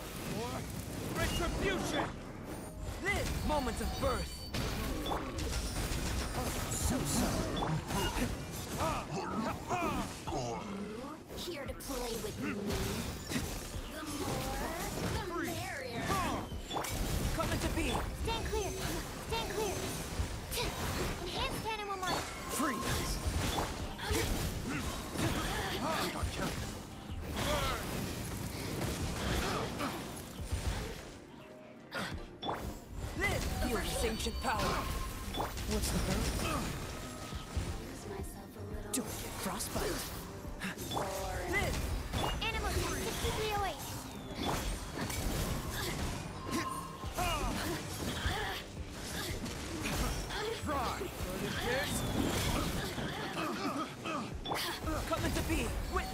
For retribution! Live! Moment of birth! So sorry. Here to play with me. The more, the merrier. Coming to be! Stand clear! Stand clear! Enhanced animal mark! Freeze! Live! Feel this ancient power! What's the hurt? Lose myself a little. Don't get frostbite! Live! Animal test 6308. Try! Coming to be! Witness!